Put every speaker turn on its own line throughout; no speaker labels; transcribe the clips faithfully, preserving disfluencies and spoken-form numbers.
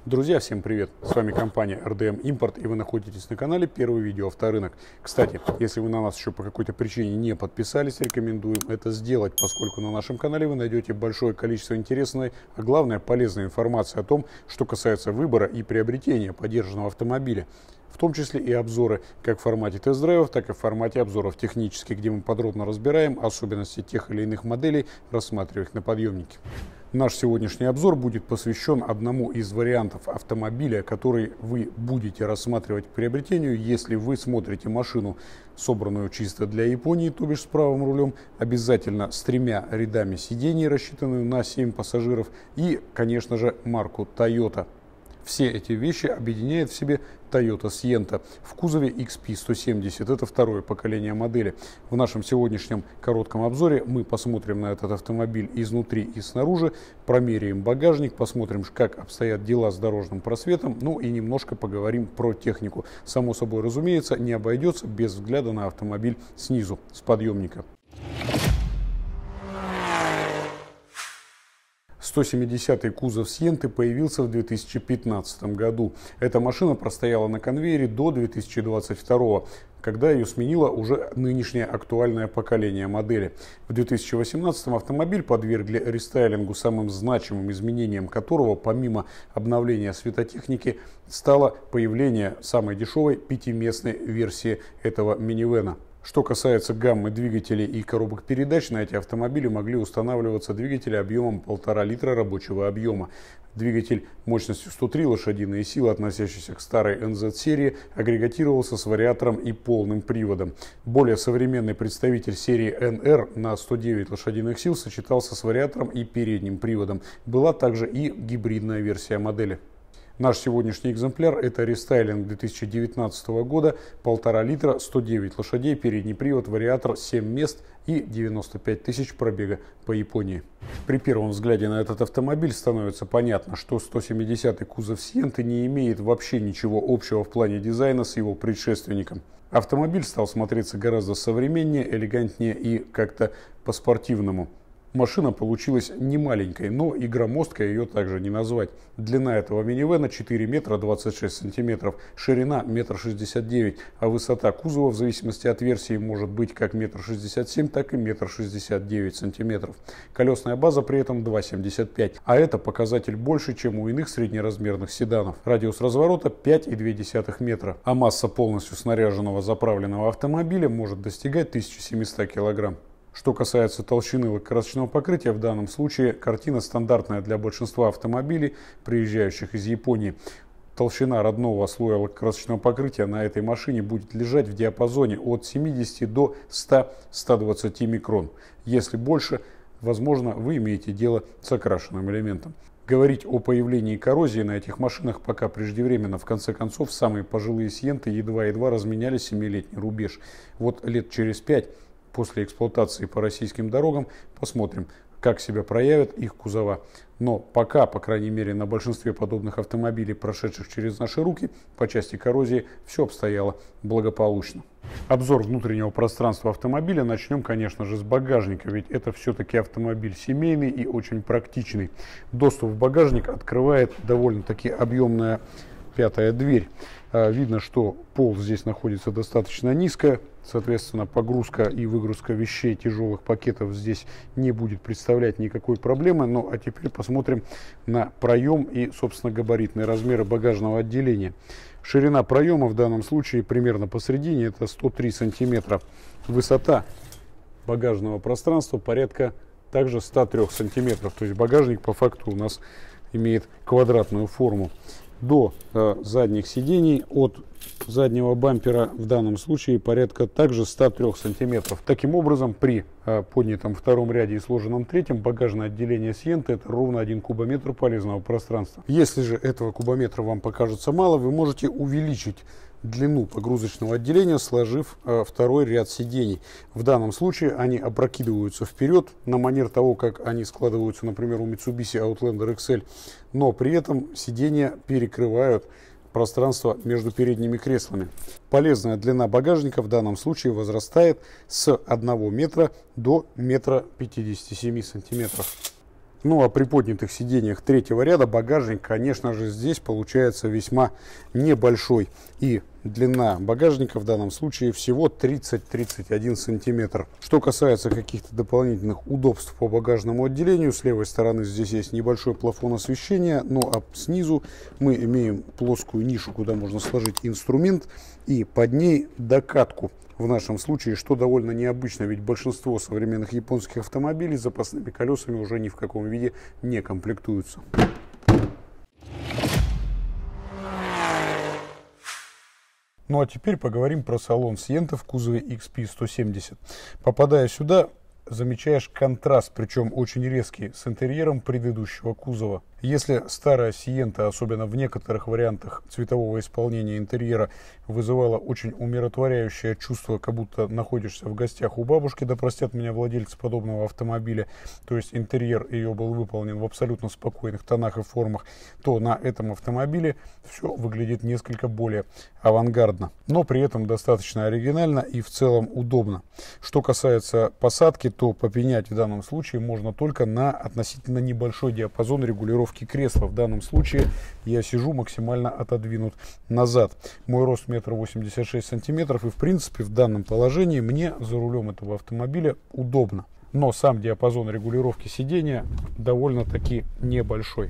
Друзья, всем привет! С вами компания эр дэ эм Импорт, и вы находитесь на канале Первый видео авторынок. Кстати, если вы на нас еще по какой-то причине не подписались, рекомендуем это сделать, поскольку на нашем канале вы найдете большое количество интересной, а главное полезной информации о том, что касается выбора и приобретения подержанного автомобиля. В том числе и обзоры как в формате тест-драйвов, так и в формате обзоров технических, где мы подробно разбираем особенности тех или иных моделей, рассматривая их на подъемнике. Наш сегодняшний обзор будет посвящен одному из вариантов автомобиля, который вы будете рассматривать к приобретению, если вы смотрите машину, собранную чисто для Японии, то бишь с правым рулем, обязательно с тремя рядами сидений, рассчитанную на семь пассажиров, и, конечно же, марку Toyota. Все эти вещи объединяет в себе Toyota Sienta в кузове икс пи сто семьдесят. Это второе поколение модели. В нашем сегодняшнем коротком обзоре мы посмотрим на этот автомобиль изнутри и снаружи, промеряем багажник, посмотрим, как обстоят дела с дорожным просветом, ну и немножко поговорим про технику. Само собой разумеется, не обойдется без взгляда на автомобиль снизу, с подъемника. сто семидесятый кузов Sienta появился в две тысячи пятнадцатом году. Эта машина простояла на конвейере до две тысячи двадцать второго, когда ее сменило уже нынешнее актуальное поколение модели. В две тысячи восемнадцатом автомобиль подвергли рестайлингу, самым значимым изменением которого, помимо обновления светотехники, стало появление самой дешевой пятиместной версии этого минивэна. Что касается гаммы двигателей и коробок передач, на эти автомобили могли устанавливаться двигатели объемом полтора литра рабочего объема. Двигатель мощностью сто три лошадиные силы, относящийся к старой эн зет-серии, агрегатировался с вариатором и полным приводом. Более современный представитель серии эн эр на сто девять лошадиных сил сочетался с вариатором и передним приводом. Была также и гибридная версия модели. Наш сегодняшний экземпляр — это рестайлинг две тысячи девятнадцатого года, полтора литра, сто девять лошадей, передний привод, вариатор, семь мест и девяносто пять тысяч пробега по Японии. При первом взгляде на этот автомобиль становится понятно, что сто семидесятый кузов Sienta не имеет вообще ничего общего в плане дизайна с его предшественником. Автомобиль стал смотреться гораздо современнее, элегантнее и как-то по-спортивному. Машина получилась не маленькой, но и громоздкой ее также не назвать. Длина этого минивэна четыре метра двадцать шесть сантиметров, ширина метр шестьдесят девять, а высота кузова в зависимости от версии может быть как метр шестьдесят семь, так и метр шестьдесят девять сантиметров. Колесная база при этом два семьдесят пять, а это показатель больше, чем у иных среднеразмерных седанов. Радиус разворота пять и две десятых метра, а масса полностью снаряженного заправленного автомобиля может достигать тысячи семисот килограмм. Что касается толщины лакокрасочного покрытия, в данном случае картина стандартная для большинства автомобилей, приезжающих из Японии. Толщина родного слоя лакокрасочного покрытия на этой машине будет лежать в диапазоне от семидесяти до ста — ста двадцати микрон. Если больше, возможно, вы имеете дело с окрашенным элементом. Говорить о появлении коррозии на этих машинах пока преждевременно. В конце концов, самые пожилые Sienta едва-едва разменяли семилетний рубеж. Вот лет через пять после эксплуатации по российским дорогам посмотрим, как себя проявят их кузова. Но пока, по крайней мере, на большинстве подобных автомобилей, прошедших через наши руки, по части коррозии все обстояло благополучно. Обзор внутреннего пространства автомобиля начнем, конечно же, с багажника, ведь это все-таки автомобиль семейный и очень практичный. Доступ в багажник открывает довольно-таки объемная пятая дверь. Видно, что пол здесь находится достаточно низко, соответственно, погрузка и выгрузка вещей, тяжелых пакетов здесь не будет представлять никакой проблемы. Ну а теперь посмотрим на проем и, собственно, габаритные размеры багажного отделения. Ширина проема в данном случае примерно посередине, это сто три сантиметра. Высота багажного пространства порядка также ста трёх сантиметров. То есть багажник по факту у нас имеет квадратную форму. До э, задних сидений от заднего бампера в данном случае порядка также ста трёх сантиметров. Таким образом, при э, поднятом втором ряде и сложенном третьем багажное отделение Sienta — это ровно один кубометр полезного пространства. Если же этого кубометра вам покажется мало, вы можете увеличить длину погрузочного отделения, сложив э, второй ряд сидений. В данном случае они опрокидываются вперед на манер того, как они складываются, например, у Mitsubishi Outlander икс эль, но при этом сиденья перекрывают пространство между передними креслами. Полезная длина багажника в данном случае возрастает с одного метра до метра пятидесяти семи сантиметров. Ну а при поднятых сиденьях третьего ряда багажник, конечно же, здесь получается весьма небольшой. И длина багажника в данном случае всего тридцать — тридцать один сантиметр. Что касается каких-то дополнительных удобств по багажному отделению, с левой стороны здесь есть небольшой плафон освещения, ну а снизу мы имеем плоскую нишу, куда можно сложить инструмент, и под ней докатку. В нашем случае, что довольно необычно, ведь большинство современных японских автомобилей с запасными колесами уже ни в каком виде не комплектуются. Ну а теперь поговорим про салон Sienta в кузове икс пи сто семьдесят. Попадая сюда, замечаешь контраст, причем очень резкий, с интерьером предыдущего кузова. Если старая Sienta, особенно в некоторых вариантах цветового исполнения интерьера, вызывала очень умиротворяющее чувство, как будто находишься в гостях у бабушки, да простят меня владельцы подобного автомобиля, то есть интерьер ее был выполнен в абсолютно спокойных тонах и формах, то на этом автомобиле все выглядит несколько более авангардно, но при этом достаточно оригинально и в целом удобно. Что касается посадки, то попенять в данном случае можно только на относительно небольшой диапазон регулировки кресла. В данном случае я сижу максимально отодвинут назад. Мой рост метр восемьдесят шесть сантиметров, и в принципе в данном положении мне за рулем этого автомобиля удобно. Но сам диапазон регулировки сидения довольно-таки небольшой.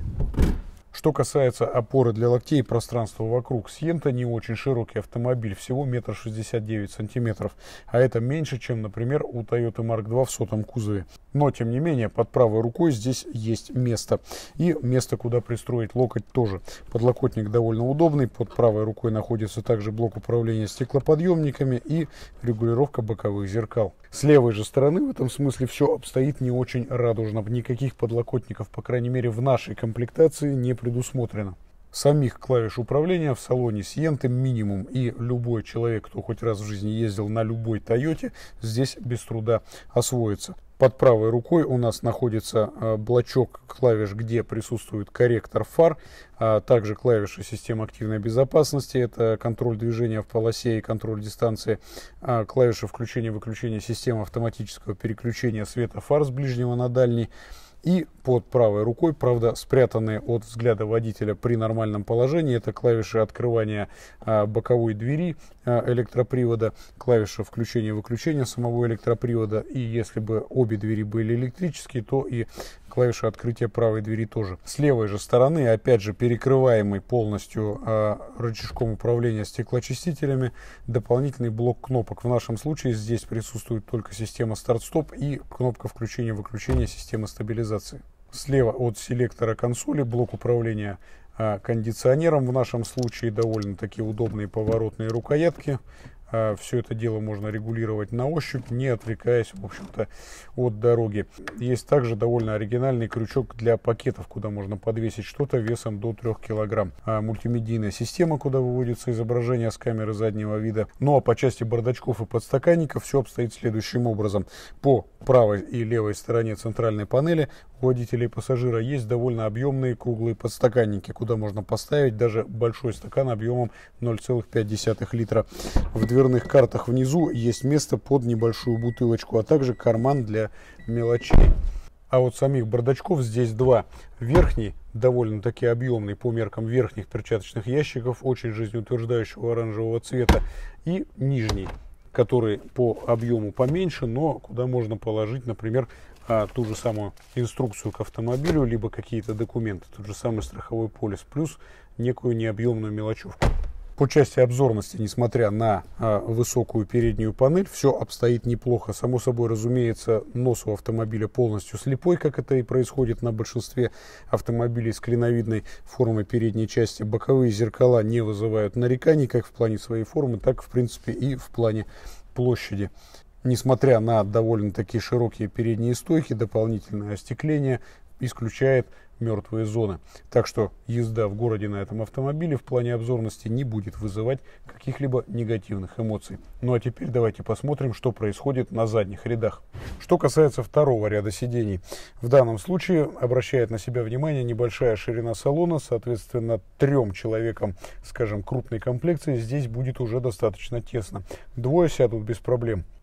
Что касается опоры для локтей и пространства вокруг, Sienta не очень широкий автомобиль, всего метр шестьдесят девять сантиметров, а это меньше, чем, например, у Toyota Марк два в сотом кузове. Но, тем не менее, под правой рукой здесь есть место. И место, куда пристроить локоть, тоже. Подлокотник довольно удобный, под правой рукой находится также блок управления стеклоподъемниками и регулировка боковых зеркал. С левой же стороны в этом смысле все обстоит не очень радужно. Никаких подлокотников, по крайней мере, в нашей комплектации не предусмотрено. Самих клавиш управления в салоне Sienta минимум, и любой человек, кто хоть раз в жизни ездил на любой Тойоте, здесь без труда освоится. Под правой рукой у нас находится э, блочок клавиш, где присутствует корректор фар, а также клавиши системы активной безопасности, это контроль движения в полосе и контроль дистанции, а клавиши включения-выключения системы автоматического переключения света фар с ближнего на дальний. И под правой рукой, правда, спрятанные от взгляда водителя при нормальном положении, это клавиши открывания а, боковой двери а, электропривода, клавиша включения-выключения самого электропривода, и если бы обе двери были электрические, то и клавиша открытия правой двери тоже. С левой же стороны, опять же, перекрываемый полностью э, рычажком управления стеклоочистителями, дополнительный блок кнопок. В нашем случае здесь присутствует только система старт-стоп и кнопка включения-выключения системы стабилизации. Слева от селектора консоли блок управления э, кондиционером. В нашем случае довольно-таки удобные поворотные рукоятки. Все это дело можно регулировать на ощупь, не отвлекаясь, в общем-то, от дороги. Есть также довольно оригинальный крючок для пакетов, куда можно подвесить что-то весом до трёх килограмм. А мультимедийная система, куда выводится изображение с камеры заднего вида. Ну а по части бардачков и подстаканников все обстоит следующим образом. По правой и левой стороне центральной панели у водителя и пассажира есть довольно объемные круглые подстаканники, куда можно поставить даже большой стакан объемом ноль целых пять десятых литра. В дверных картах внизу есть место под небольшую бутылочку, а также карман для мелочей. А вот самих бардачков здесь два. Верхний, довольно-таки объемный по меркам верхних перчаточных ящиков, очень жизнеутверждающего оранжевого цвета, и нижний, который по объему поменьше, но куда можно положить, например, ту же самую инструкцию к автомобилю, либо какие-то документы, тот же самый страховой полис, плюс некую необъемную мелочевку. По части обзорности, несмотря на а, высокую переднюю панель, все обстоит неплохо. Само собой, разумеется, нос у автомобиля полностью слепой, как это и происходит на большинстве автомобилей с клиновидной формой передней части. Боковые зеркала не вызывают нареканий как в плане своей формы, так, в принципе, и в плане площади. Несмотря на довольно-таки широкие передние стойки, дополнительное остекление исключает мертвые зоны. Так что езда в городе на этом автомобиле в плане обзорности не будет вызывать каких-либо негативных эмоций. Ну а теперь давайте посмотрим, что происходит на задних рядах. Что касается второго ряда сидений, в данном случае обращает на себя внимание небольшая ширина салона, соответственно, трем человекам, скажем, крупной комплекции здесь будет уже достаточно тесно. Двое сядут без проблем.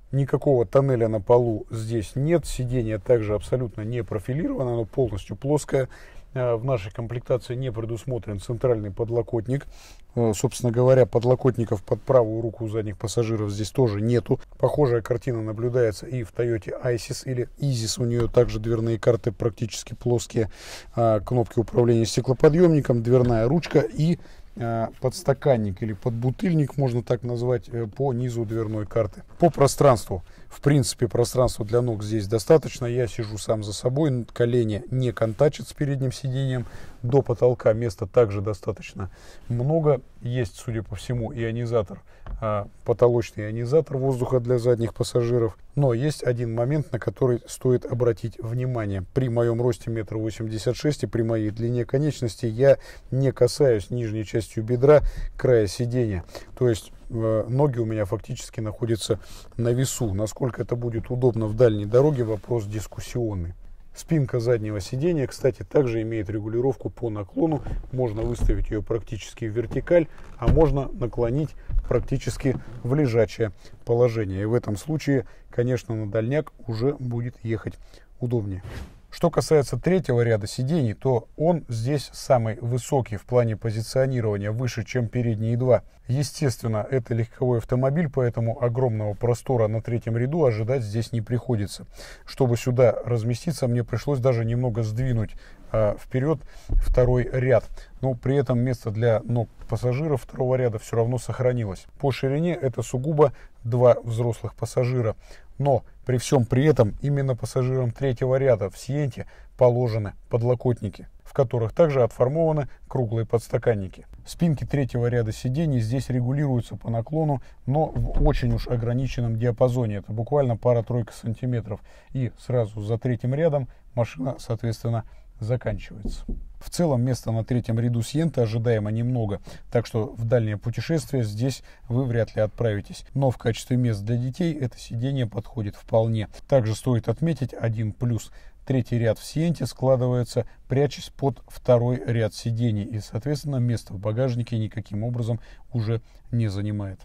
Никакого тоннеля на полу здесь нет. Сиденье также абсолютно не профилировано, оно полностью плоское. В нашей комплектации не предусмотрен центральный подлокотник. Собственно говоря, подлокотников под правую руку у задних пассажиров здесь тоже нету. Похожая картина наблюдается и в Toyota Айсис или Изис. У нее также дверные карты практически плоские. Кнопки управления стеклоподъемником, дверная ручка и подстаканник или подбутыльник, можно так назвать, по низу дверной карты. По пространству. В принципе, пространства для ног здесь достаточно. Я сижу сам за собой, колени не контачат с передним сиденьем. До потолка места также достаточно много. Есть, судя по всему, ионизатор, потолочный ионизатор воздуха для задних пассажиров. Но есть один момент, на который стоит обратить внимание. При моем росте метр восемьдесят шесть и при моей длине конечности я не касаюсь нижней частью бедра края сиденья. То есть ноги у меня фактически находятся на весу. Насколько это будет удобно в дальней дороге, вопрос дискуссионный. Спинка заднего сиденья, кстати, также имеет регулировку по наклону. Можно выставить ее практически в вертикаль, а можно наклонить практически в лежачее положение. И в этом случае, конечно, на дальняк уже будет ехать удобнее. Что касается третьего ряда сидений, то он здесь самый высокий в плане позиционирования, выше, чем передние два. Естественно, это легковой автомобиль, поэтому огромного простора на третьем ряду ожидать здесь не приходится. Чтобы сюда разместиться, мне пришлось даже немного сдвинуть а, вперед второй ряд. Но при этом место для ног пассажиров второго ряда все равно сохранилось. По ширине это сугубо два взрослых пассажира. Но при всем при этом именно пассажирам третьего ряда в Сиенте положены подлокотники, в которых также отформованы круглые подстаканники. Спинки третьего ряда сидений здесь регулируются по наклону, но в очень уж ограниченном диапазоне. Это буквально пара-тройка сантиметров. И сразу за третьим рядом машина, соответственно, заканчивается. В целом места на третьем ряду Сиенты ожидаемо немного, так что в дальнее путешествие здесь вы вряд ли отправитесь. Но в качестве мест для детей это сиденье подходит вполне. Также стоит отметить один плюс. Третий ряд в Сиенте складывается, прячась под второй ряд сидений, и, соответственно, место в багажнике никаким образом уже не занимает.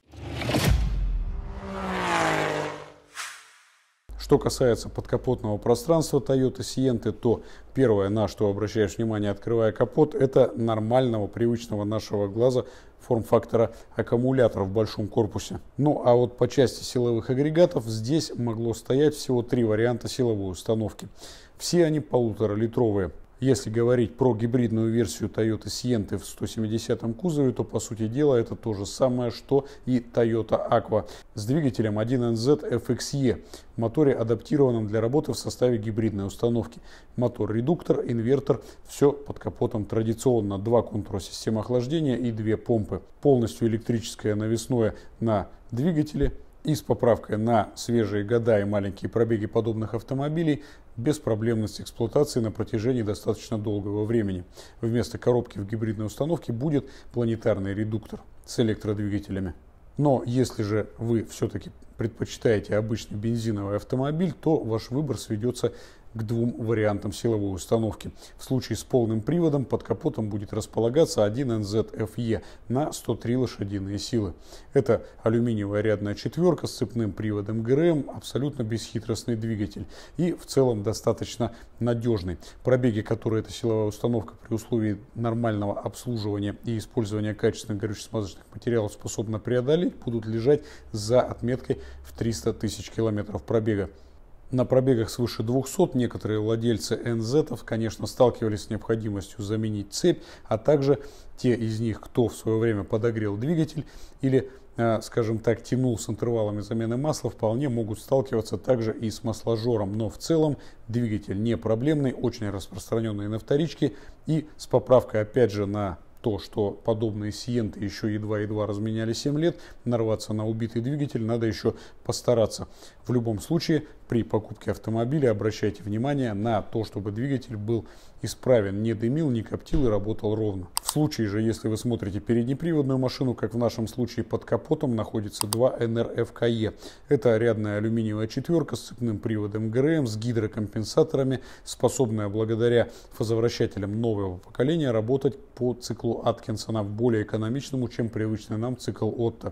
Что касается подкапотного пространства Toyota Sienna, то первое, на что обращаешь внимание, открывая капот, это нормального, привычного нашего глаза форм-фактора аккумулятора в большом корпусе. Ну а вот по части силовых агрегатов здесь могло стоять всего три варианта силовой установки. Все они полуторалитровые. Если говорить про гибридную версию Toyota Sienna в сто семидесятом кузове, то по сути дела это то же самое, что и Toyota Aqua с двигателем один эн зет эф икс и, моторе, адаптированном для работы в составе гибридной установки. Мотор-редуктор, инвертор, все под капотом традиционно. Два контура системы охлаждения и две помпы. Полностью электрическое навесное на двигателе и с поправкой на свежие года и маленькие пробеги подобных автомобилей беспроблемность эксплуатации на протяжении достаточно долгого времени. Вместо коробки в гибридной установке будет планетарный редуктор с электродвигателями. Но если же вы все-таки предпочитаете обычный бензиновый автомобиль, то ваш выбор сведется к двум вариантам силовой установки. В случае с полным приводом под капотом будет располагаться один эн зет эф и на сто три лошадиные силы. Это алюминиевая рядная четверка с цепным приводом гэ эр эм, абсолютно бесхитростный двигатель и в целом достаточно надежный. Пробеги, которые эта силовая установка при условии нормального обслуживания и использования качественных горюче-смазочных материалов способна преодолеть, будут лежать за отметкой в триста тысяч километров пробега. На пробегах свыше двухсот некоторые владельцы эн зетов, конечно, сталкивались с необходимостью заменить цепь, а также те из них, кто в свое время подогрел двигатель или, скажем так, тянул с интервалами замены масла, вполне могут сталкиваться также и с масложором. Но в целом двигатель не проблемный, очень распространенный на вторичке и с поправкой опять же на то, что подобные Сиенты еще едва-едва разменяли семь лет, нарваться на убитый двигатель надо еще постараться. В любом случае, при покупке автомобиля обращайте внимание на то, чтобы двигатель был исправен, не дымил, не коптил и работал ровно. В случае же, если вы смотрите переднеприводную машину, как в нашем случае под капотом находится два эн эр эф ка е. Это рядная алюминиевая четверка с цепным приводом гэ эр эм, с гидрокомпенсаторами, способная благодаря фазовращателям нового поколения работать по циклу Аткинсона, более экономичному, чем привычный нам цикл Отто.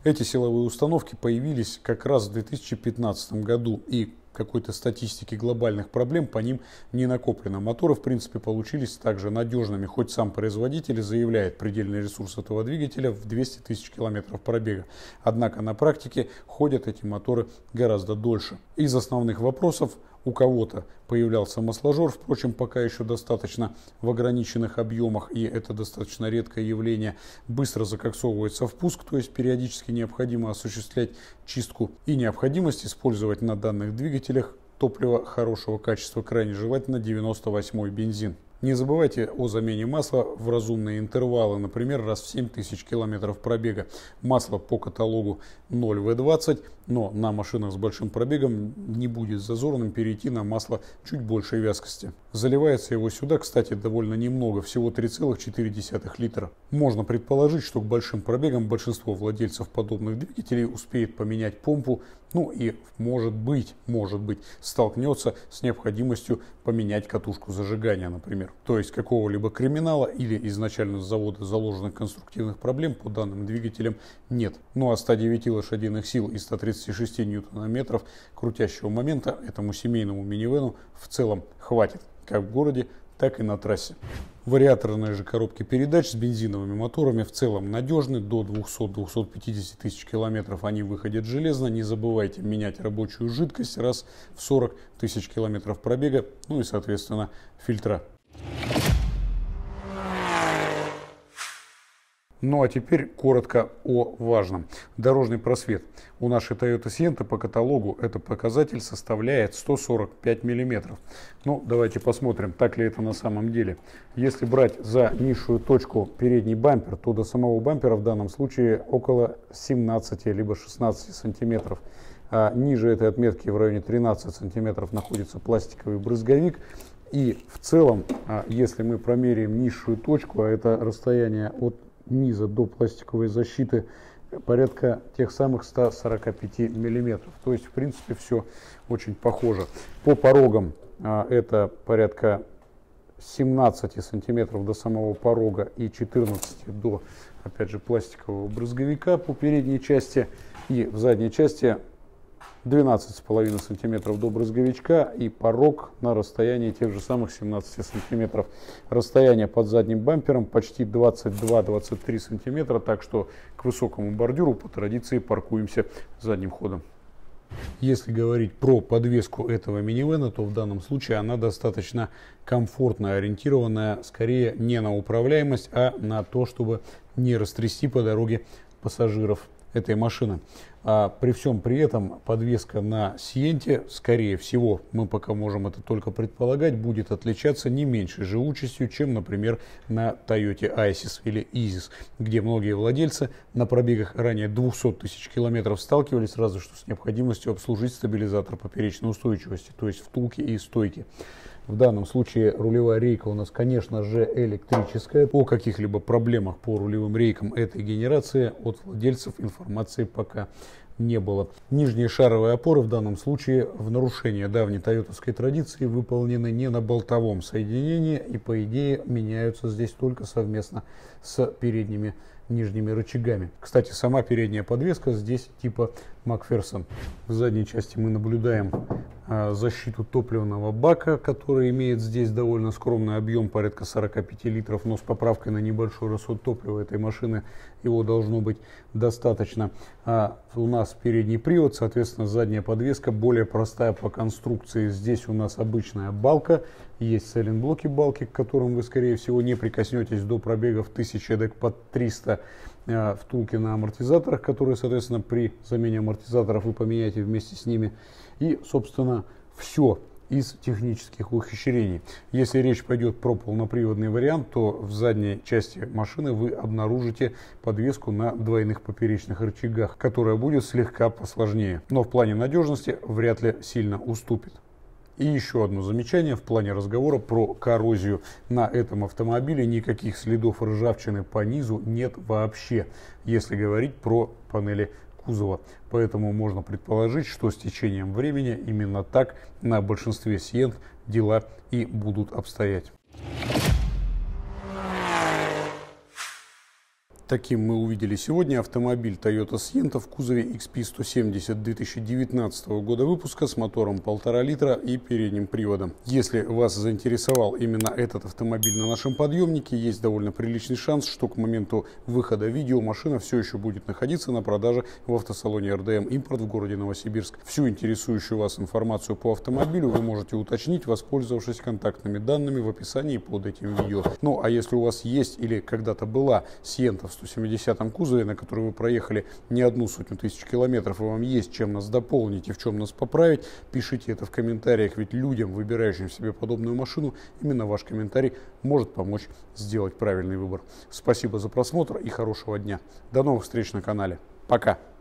Эти силовые установки появились как раз в две тысячи пятнадцатом году, и какой-то статистики глобальных проблем по ним не накоплено. Моторы, в принципе, получились также надежными, хоть сам производитель заявляет предельный ресурс этого двигателя в двести тысяч километров пробега. Однако на практике ходят эти моторы гораздо дольше. Из основных вопросов: у кого-то появлялся масложор, впрочем, пока еще достаточно в ограниченных объемах, и это достаточно редкое явление. Быстро закоксовывается впуск, то есть периодически необходимо осуществлять чистку, и необходимость использовать на данных двигателях топливо хорошего качества, крайне желательно девяносто восьмой бензин. Не забывайте о замене масла в разумные интервалы, например, раз в семь тысяч километров пробега. Масло по каталогу ноль вэ двадцать, но на машинах с большим пробегом не будет зазорным перейти на масло чуть большей вязкости. Заливается его сюда, кстати, довольно немного, всего три целых четыре десятых литра. Можно предположить, что к большим пробегам большинство владельцев подобных двигателей успеет поменять помпу, ну и может быть, может быть, столкнется с необходимостью поменять катушку зажигания, например. То есть какого-либо криминала или изначально с завода заложенных конструктивных проблем по данным двигателям нет. Ну а ста девяти лошадиных сил и ста тридцати шести ньютон-метров крутящего момента этому семейному минивену в целом хватит, как в городе, так и на трассе. Вариаторные же коробки передач с бензиновыми моторами в целом надежны. До двухсот — двухсот пятидесяти тысяч километров они выходят железно. Не забывайте менять рабочую жидкость раз в сорок тысяч километров пробега, ну и соответственно фильтра. Ну а теперь коротко о важном. Дорожный просвет. У нашей Toyota Sienna по каталогу этот показатель составляет сто сорок пять миллиметров. Ну, давайте посмотрим, так ли это на самом деле. Если брать за низшую точку передний бампер, то до самого бампера в данном случае около семнадцати либо шестнадцати сантиметров. А ниже этой отметки в районе тринадцати сантиметров находится пластиковый брызговик. И в целом, если мы промеряем низшую точку, а это расстояние от низа до пластиковой защиты, порядка тех самых ста сорока пяти миллиметров. То есть, в принципе, все очень похоже. По порогам а, это порядка семнадцати сантиметров до самого порога и четырнадцати до, опять же, пластикового брызговика по передней части. И в задней части двенадцать с половиной сантиметров до брызговичка и порог на расстоянии тех же самых семнадцати сантиметров. Расстояние под задним бампером почти двадцать два — двадцать три сантиметра, так что к высокому бордюру по традиции паркуемся задним ходом. Если говорить про подвеску этого минивэна, то в данном случае она достаточно комфортно ориентированная, скорее не на управляемость, а на то, чтобы не растрясти по дороге пассажиров этой машины. А при всем при этом подвеска на Сиенте, скорее всего, мы пока можем это только предполагать, будет отличаться не меньшей живучестью, чем, например, на Toyota Isis или Isis, где многие владельцы на пробегах ранее двухсот тысяч километров сталкивались сразу что с необходимостью обслужить стабилизатор поперечной устойчивости, то есть втулки и стойки. В данном случае рулевая рейка у нас, конечно же, электрическая. О каких-либо проблемах по рулевым рейкам этой генерации от владельцев информации пока не было. Нижние шаровые опоры в данном случае в нарушение давней тойотовской традиции выполнены не на болтовом соединении и по идее меняются здесь только совместно с передними нижними рычагами. Кстати, сама передняя подвеска здесь типа Макферсон. В задней части мы наблюдаем а, защиту топливного бака, который имеет здесь довольно скромный объем, порядка сорока пяти литров, но с поправкой на небольшой расход топлива этой машины его должно быть достаточно. А у нас передний привод, соответственно, задняя подвеска более простая по конструкции. Здесь у нас обычная балка, есть сайлентблоки балки, к которым вы, скорее всего, не прикоснетесь до пробегов тысячи, эдак под триста. Втулки на амортизаторах, которые, соответственно, при замене амортизаторов вы поменяете вместе с ними. И, собственно, все из технических ухищрений. Если речь пойдет про полноприводный вариант, то в задней части машины вы обнаружите подвеску на двойных поперечных рычагах, которая будет слегка посложнее, но в плане надежности вряд ли сильно уступит. И еще одно замечание в плане разговора про коррозию. На этом автомобиле никаких следов ржавчины по низу нет вообще, если говорить про панели кузова. Поэтому можно предположить, что с течением времени именно так на большинстве Сиент дела и будут обстоять. Таким мы увидели сегодня автомобиль Toyota Sienna в кузове икс пи сто семьдесят две тысячи девятнадцатого года выпуска с мотором полтора литра и передним приводом. Если вас заинтересовал именно этот автомобиль на нашем подъемнике, есть довольно приличный шанс, что к моменту выхода видео машина все еще будет находиться на продаже в автосалоне эр дэ эм Импорт в городе Новосибирск. Всю интересующую вас информацию по автомобилю вы можете уточнить, воспользовавшись контактными данными в описании под этим видео. Ну а если у вас есть или когда-то была Sienna в сто семидесятом кузове, на который вы проехали не одну сотню тысяч километров, и вам есть чем нас дополнить и в чем нас поправить, пишите это в комментариях, ведь людям, выбирающим себе подобную машину, именно ваш комментарий может помочь сделать правильный выбор. Спасибо за просмотр и хорошего дня. До новых встреч на канале. Пока!